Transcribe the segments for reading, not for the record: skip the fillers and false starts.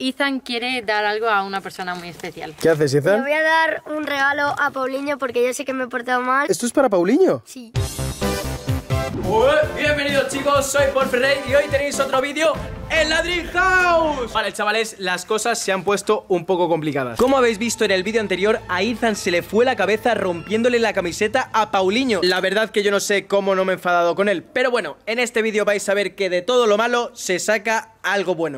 Ethan quiere dar algo a una persona muy especial. ¿Qué haces, Ethan? Le voy a dar un regalo a Paulinho porque yo sé que me he portado mal. ¿Esto es para Paulinho? Sí. Bienvenidos chicos, soy Paul Ferrer y hoy tenéis otro vídeo en la Dream House. Vale chavales, las cosas se han puesto un poco complicadas. Como habéis visto en el vídeo anterior, a Ethan se le fue la cabeza rompiéndole la camiseta a Paulinho. La verdad que yo no sé cómo no me he enfadado con él, pero bueno, en este vídeo vais a ver que de todo lo malo se saca algo bueno.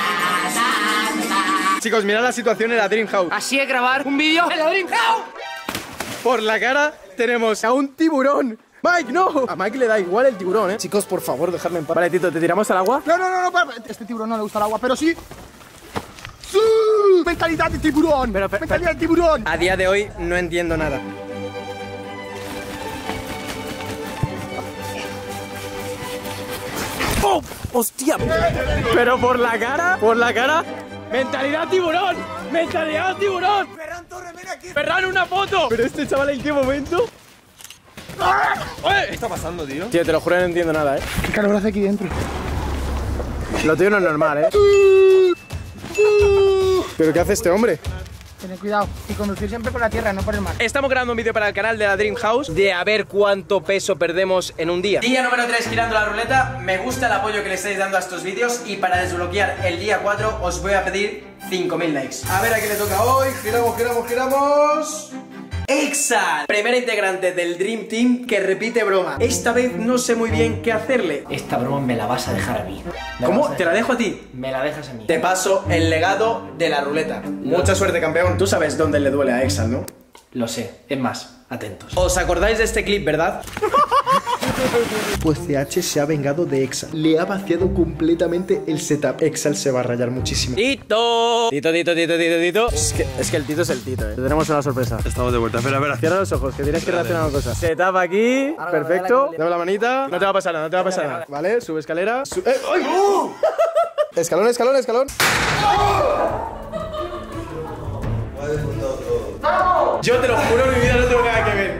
Chicos, mirad la situación en la Dream House. Así es grabar un vídeo en la Dream House. Por la cara tenemos a un tiburón. Mike, no. A Mike le da igual el tiburón, ¿eh? Chicos, por favor, dejadme en paz. Vale, Tito, ¿te tiramos al agua? No, para. Este tiburón no le gusta el agua, pero sí. ¡Sí! ¡Mentalidad de tiburón! ¡Mentalidad de tiburón! A día de hoy no entiendo nada. ¡Oh! ¡Hostia! Pero por la cara. ¡Mentalidad tiburón! ¡Mentalidad tiburón! ¡Ferran Torres, ven aquí! ¡Ferran, una foto! Pero este chaval, ¿en qué momento? ¿Qué está pasando, tío? Tío, te lo juro que no entiendo nada, ¿eh? ¿Qué calor hace aquí dentro? Lo tuyo no es normal, ¿eh? ¿Pero qué hace este hombre? Tened cuidado y conducir siempre por la tierra, no por el mar. Estamos grabando un vídeo para el canal de la Dream House de a ver cuánto peso perdemos en un día. Día número 3 girando la ruleta. Me gusta el apoyo que le estáis dando a estos vídeos y para desbloquear el día 4 os voy a pedir 5000 likes. A ver a qué le toca hoy. Giramos. Exal, primer integrante del Dream Team que repite broma. Esta vez no sé muy bien qué hacerle. Esta broma me la vas a dejar a mí. ¿Cómo? ¿Te la dejo a ti? Me la dejas a mí. Te paso el legado de la ruleta. Mucha suerte, campeón. Tú sabes dónde le duele a Exal, ¿no? Lo sé, es más, atentos. ¿Os acordáis de este clip, verdad? Pues CH se ha vengado de Exal. Le ha vaciado completamente el setup. Exal se va a rayar muchísimo. Tito. Es que el Tito es el Tito, Te tenemos una sorpresa. Estamos de vuelta, espera. Cierra los ojos, que tienes que reaccionar a una cosa. Se tapa aquí, perfecto. Dame la manita. No te va a pasar nada, Vale, sube escalera. ¡Ay! Escalón. Yo te lo juro, mi vida no tengo nada que ver.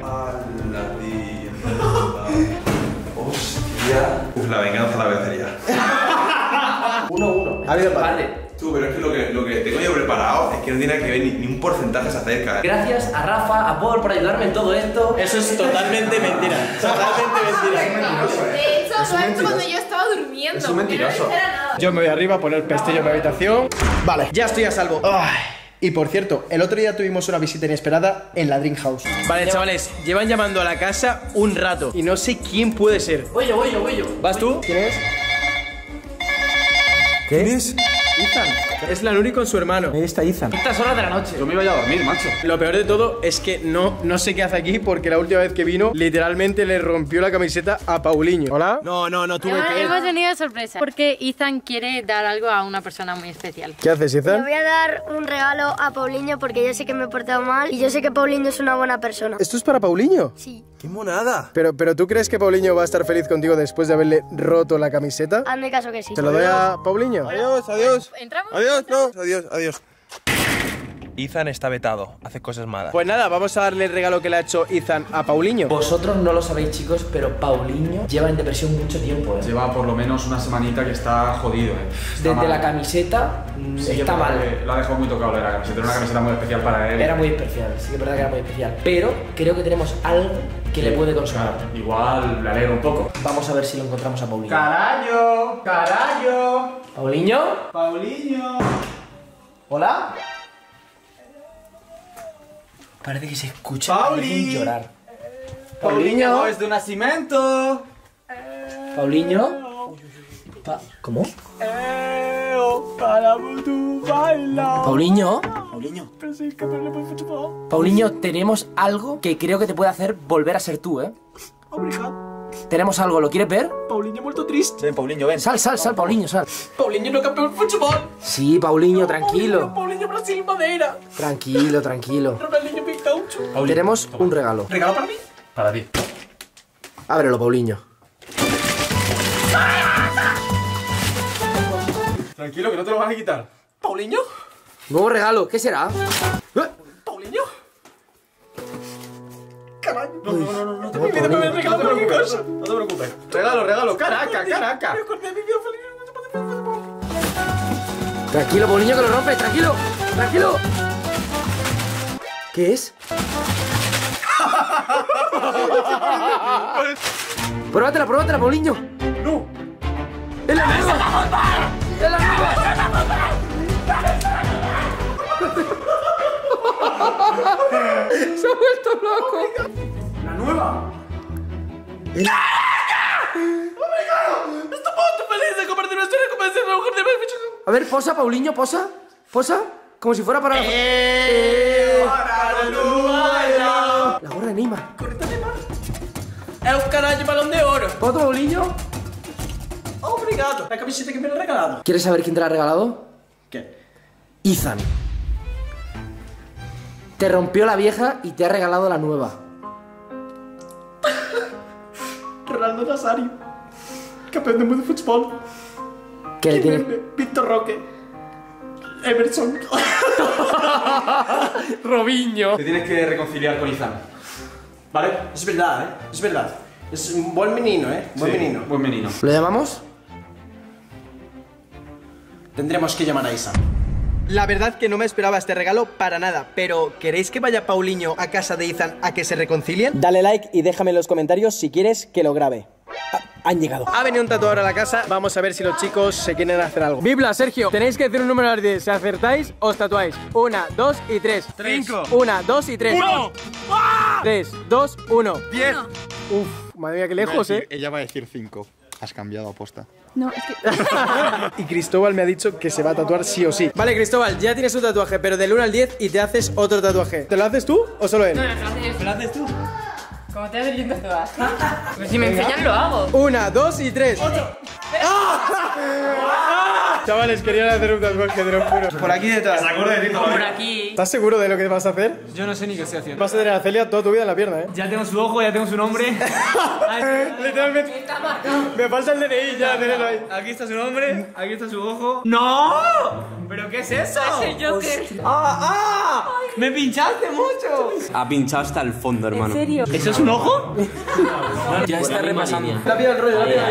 Hostia. Uf, la venganza la vencería. 1-1. Ha habido empate. Vale. Tú, pero es que lo que tengo yo preparado es que no tiene nada que ver ni un porcentaje se acerca. Gracias a Rafa, a Paul por ayudarme en todo esto. Eso es totalmente mentira. De hecho, lo he hecho cuando yo estaba durmiendo. Es un mentiroso. No era nada. Yo me voy arriba a poner pestillo en mi habitación. Vale, ya estoy a salvo. Ay. Y por cierto, el otro día tuvimos una visita inesperada en la Dream House. Vale, chavales, llevan llamando a la casa un rato y no sé quién puede ser. Voy yo. ¿Vas tú? ¿Quién es? ¿Quién es? Ethan. Es la Nuri con su hermano. Ahí está Ethan. Estas horas de la noche. Yo me iba ya a dormir, macho. Lo peor de todo es que no sé qué hace aquí porque la última vez que vino literalmente le rompió la camiseta a Paulinho. ¿Hola? No tuve que... Hemos tenido sorpresa porque Ethan quiere dar algo a una persona muy especial. ¿Qué haces, Le Ethan? voy a dar un regalo a Paulinho porque yo sé que me he portado mal y yo sé que Paulinho es una buena persona. ¿Esto es para Paulinho? Sí. ¡Qué monada! Pero ¿tú crees que Paulinho va a estar feliz contigo después de haberle roto la camiseta? Hazme caso que sí. ¿Se lo doy a Paulinho? Adiós. ¿Entramos? Adiós. Ethan está vetado, hace cosas malas. Pues nada, vamos a darle el regalo que le ha hecho Ethan a Paulinho. Vosotros no lo sabéis, chicos, pero Paulinho lleva en depresión mucho tiempo, Lleva por lo menos una semanita que está jodido, Desde mal. la camiseta Sí, está yo creo mal. que lo ha dejado muy tocado la camiseta. Era una camiseta muy especial para él. Era muy especial, sí que es verdad que era muy especial. Pero creo que tenemos algo que le puede consolar. Claro, igual le alegra un poco. Vamos a ver si lo encontramos a Paulinho. ¡Carallo! ¿Paulinho? ¡Paulinho! ¿Hola? Parece que se escucha a alguien llorar. ¡Paulinho es de nacimiento! ¿Paulinho? ¿Cómo? ¿Paulinho? Paulinho, tenemos algo que creo que te puede hacer volver a ser tú, Tenemos algo, ¿lo quieres ver? Paulinho muerto triste. Ven, Paulinho, ven. Sal, Paulinho, sal. Paulinho no campeón de fútbol. Sí, Paulinho, tranquilo. Paulinho Brasil Madeira. Tranquilo. Ronaldinho Big Gaucho. Tenemos un regalo. ¿Regalo para mí? Para ti. Ábrelo, Paulinho. Tranquilo, que no te lo van a quitar. ¿Paulinho? Nuevo regalo, ¿qué será? ¿Paulinho? Carajo. No te No, preocupes, Paulinho. regalo cualquier cosa. No te preocupes. Regalo. Caraca. Me acordé de mi vida feliz. Tranquilo, Paulinho, que lo rompe, tranquilo. Tranquilo. ¿Qué es? Pruébatela, Paulinho. ¡No! ¡Es la nueva! ¡Es la nueva! ¡Se ha vuelto loco! ¡La nueva! A ver, posa, Paulinho, posa. Posa, como si fuera para... La gorra de Neymar. È un canagio balón de oro. ¿Otro, Paulinho? Obrigado. La camiseta que me han regalado. ¿Quieres saber quién te la ha regalado? ¿Qué? Ethan. Te rompió la vieja y te ha regalado la nueva. Ronaldo Nazario, campeón del mundo de fútbol. ¿Qué le tiene? Víctor Roque, Emerson. Robinho. Te tienes que reconciliar con Ethan. ¿Vale? Es verdad, ¿eh? Es verdad. Es un buen menino, ¿eh? Buen Sí, menino. Buen menino. ¿Lo llamamos? Tendremos que llamar a Isa. La verdad que no me esperaba este regalo para nada, pero ¿queréis que vaya Paulinho a casa de Ethan a que se reconcilien? Dale like y déjame en los comentarios si quieres que lo grabe. Han llegado. Ha venido un tatuador a la casa, vamos a ver si los chicos se quieren hacer algo. Bibla, Sergio, tenéis que decir un número al 10. Si acertáis, os tatuáis. 1, 2 y 3. 5. 1, 2 y 3. 1. 3, 2, 1. 10. Uf, madre mía, qué lejos, Ella va a decir 5. Has cambiado aposta. No, es que... Y Cristóbal me ha dicho que se va a tatuar sí o sí. Vale, Cristóbal, ya tienes un tatuaje, pero del 1 al 10 y te haces otro tatuaje. ¿Te lo haces tú o solo él? ¿Me lo haces tú? ¿Cómo te haces viendo todas? Pues si me enseñan lo hago. 1, 2 y 3. Chavales, querían hacer un tatuaje, te lo juro. Por aquí detrás. Por aquí. ¿Estás seguro de lo que vas a hacer? Yo no sé ni qué estoy haciendo. Vas a tener a Celia toda tu vida en la pierna, ¿eh? Ya tengo su ojo, ya tengo su nombre. Literalmente. Me falta el DNI ya, tenerlo ahí. Aquí está su nombre, aquí está su ojo. ¡No! ¿Pero qué es eso? Es el Joker. ¡Ah! ¡Me pinchaste mucho! Ha pinchado hasta el fondo, hermano. ¿En serio? ¿Eso es un ojo? Ya está repasando. Rápido el rollo, rápido.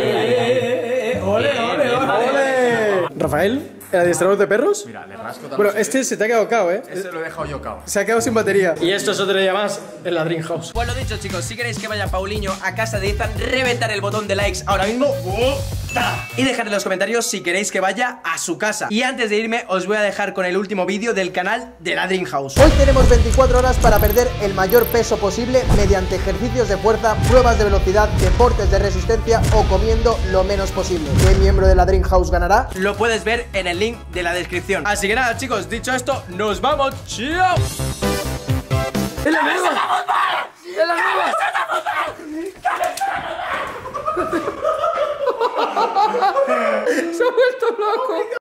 ¡Ole! Rafael, ¿el adiestrador de perros? Mira, le rasco también. Bueno, este se te ha quedado cao, ¿eh? Ese lo he dejado yo cao. Se ha quedado sin batería. Y esto es otro día más en la Dream House. Pues lo dicho, chicos, si queréis que vaya Paulinho a casa de Ethan, reventar el botón de likes ahora mismo y dejar en los comentarios si queréis que vaya a su casa. Y antes de irme, os voy a dejar con el último vídeo del canal de la Dream House. Hoy tenemos 24 horas para perder el mayor peso posible mediante ejercicios de fuerza, pruebas de velocidad, deportes de resistencia o comiendo lo menos posible. ¿Qué miembro de la Dream House ganará? Lo puedes ver en el link de la descripción. Así que nada, chicos, dicho esto, nos vamos. ¡Chao! ¡Es la nueva! ¡Es la nueva! Se ha vuelto loco.